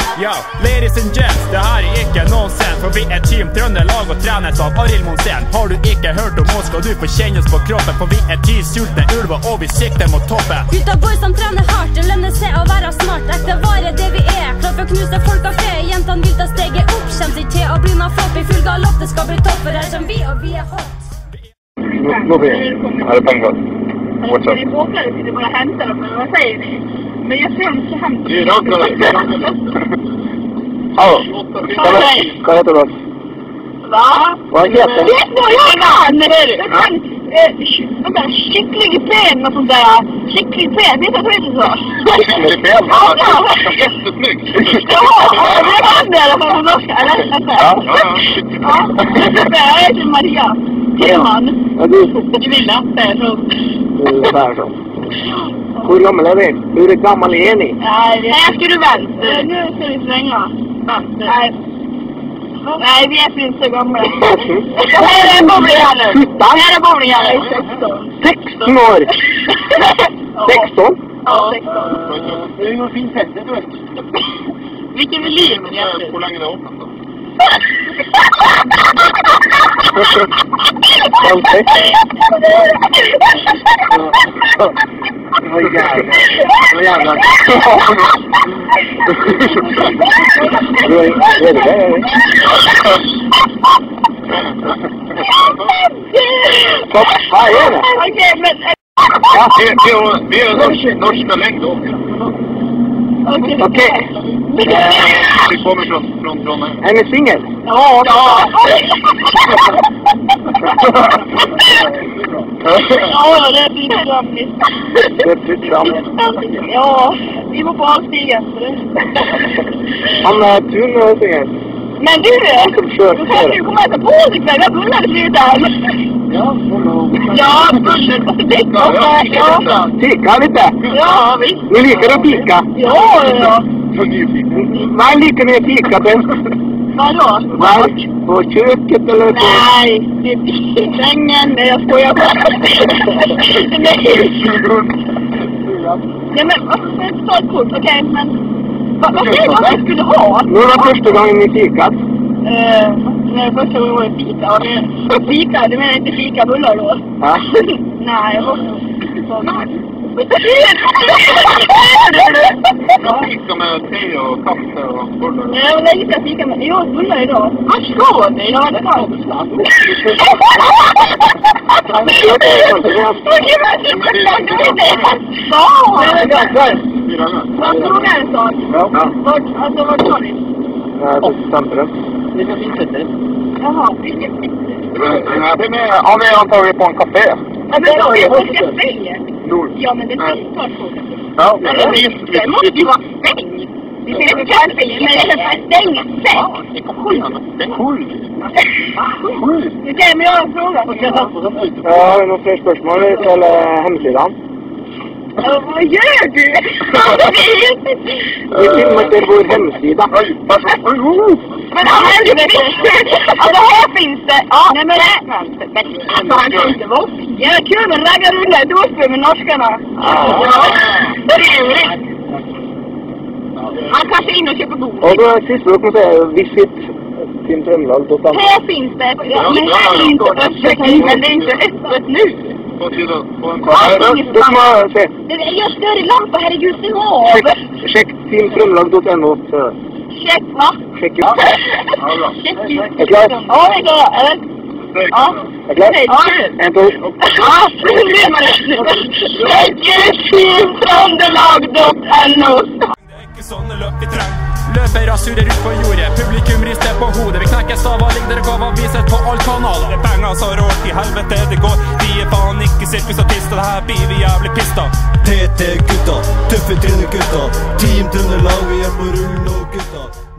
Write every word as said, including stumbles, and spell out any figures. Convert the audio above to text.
Yo, ladies and gents, det her er ikke nonsens. For vi er Team Trøndelag og trenes av Arild Monsen. Har du ikke hørt om oss, skal du få kjenne oss på kroppen. For vi er ti sultne ulver, og vi sikter mot toppen. Gutta boys som trener hardt, det lønner seg å være smart. Ekte vare det vi er, klar for å knuse folk av fe. Jentene vil ta steget opp, kjenner seg til å bli med flopp. I full galopp, det skal bli topp, for her som vi, og vi er hot. Nå blir det. Her er penger. What's up? Jag åker lite till våra hämtar dem, men vad säger ni? Men jag ser inte hämtar. Det är rakt när det är Hallå, vad heter du? Va? Vad heter du? Vet du vad jag kan? Jag kan vänta, kycklingpen och sånt där. Kycklingpen, vet du vad det heter så? Kycklingpen? Ja, jättesnyggt. Ja, det är han där på norska, eller? Ja, ja. Jag heter Maria. Tillman. Ja, du Du vill att det är så. Du är där så. Hur gammal är vi? Hur gammal är ni? Nej, jag ska du vänta. Nu ska vi svänga. Nej. Nej, vi är inte så gamla. Här är bowling här nu. Här är bowling här nu. sexton år. sexton? Ja, sexton. Det är nog fint sätt, du vet. Vilken volym är det? Hur länge är det åkt då? Vad jävlar. Vad jävlar. Vad är det? Vad är det? Okej, men... Ja, det är norska längdåkare. Okej. Okej. Vi kommer från från från. Är ni singel? Ja, ja. Ja, det är fritt framligt. Det är fritt framligt. Ja, vi var på avstigen. Han är tunn och singel. Men du, du får ju komma äta på dig kväll. Jag bullade flyttar. Ja, ja, bullade. Ja, fika lite? Ja, visst. Ni liker att fika? Ja, ja. Vad liker ni att fika på? Vadå? Var? På köket eller på? Nej, det är i sängen. Nej, jag skojar bara. Nej. Nej, men vad ska jag ta ett kort? Okej, men vad vad säger du vad jag skulle ha? Nu var första gången ni fikat? Eh, nej, första gången var det fika. Ja, det fika, du menar inte fika bullar då? Ja. Nej, jag var så. Fika med te och kaffe och bullar. Nej, jag lägger sig att fika med. Jag åt bullar idag. Vad ska det? Ja, det var det snart. Vad tror jag en sak? Vart, alltså vart tar ni? Ja, det är centrum. Det ska finnas det. Jaha, vilket finns det? Ja, vi har tagit på en café. Ja, men då är det café. Ja, men det finns klart på café. Ja, det måste ju vara stäng. Det finns ett café, men det är ett stängt sätt. Ja, det är sjukt. Sjukt. Okej, men jag har en fråga. Ja, har du några fler spörsmål eller hemsidan? Ja, vad gör du? Vi filmar till vår hemsida. Men alltså, här finns det... Ja, nej men det... Alltså, han kan inte vara fin. Ja, kul med raggarrullar i Dåsby med norskarna. Ja, det är roligt. Han kanske in och köper god. Och då sist brukar man säga visit Team Trøndelag. Här finns det. Ja, men här är inte öppet. Men det är inte öppet nu. På tiden, på en kvar. Jag stör i lampa, herregud, det har. Check team trøndelag punkt no. Check, va? Check ut. Check ut. Är klar? Ja, det är klart. Eller? Ja. Är klar? Ja. En, två. Ja, det är man det. Check ut team trøndelag punkt no. Sånne løp vi treng. Løpere surrer ut på jordet. Publikum rister på hodet. Vi knekker stavar, ligger og gaver, viser på alle kanaler. Det er penger så rårt i helvete det går. Vi er faen ikke sirkusartister. Det her blir vi jævlig pista. T T gutta, tøffe trinne gutta. Team Trøndelag, vi er på rullen og gutta.